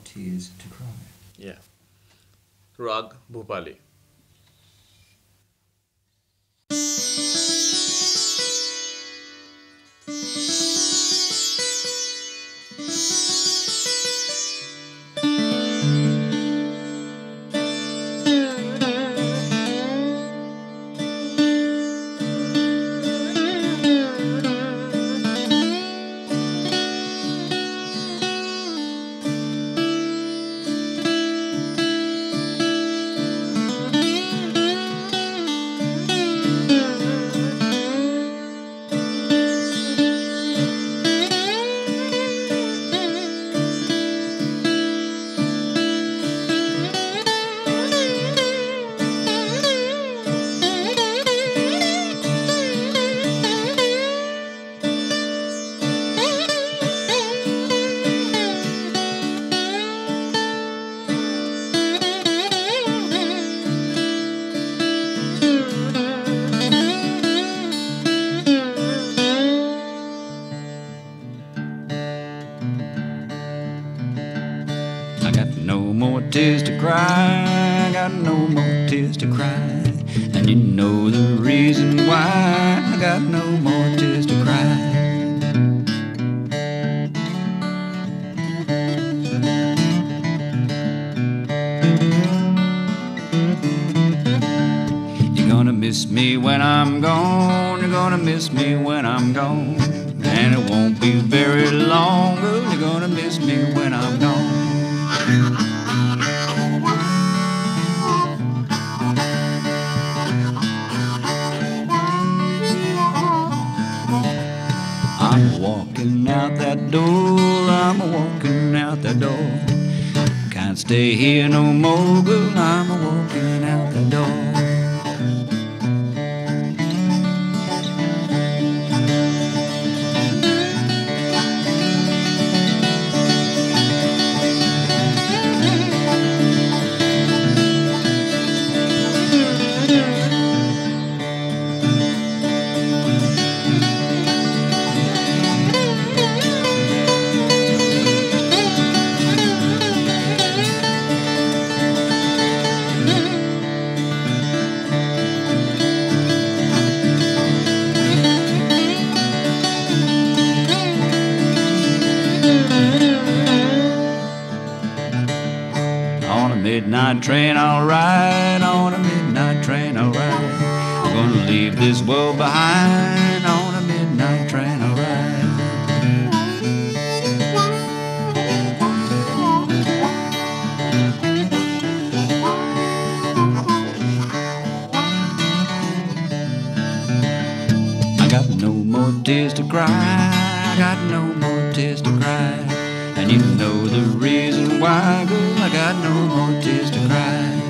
tears to cry. Yeah. Rag Bhupali. I got no more tears to cry, I got no more tears to cry. And you know the reason why I got no more tears to cry. You're gonna miss me when I'm gone, you're gonna miss me when I'm gone. And it won't be very long, girl, you're gonna miss me when I'm gone. I'm walking out that door, I'm walking out that door. Can't stay here no more, girl, I'm walking out the door. On a midnight train I'll ride, on a midnight train I'll ride. I'm gonna leave this world behind, on a midnight train I'll ride. I got no more tears to cry, I got no more tears to cry. And you know the reason why, girl, I got no more tears to cry.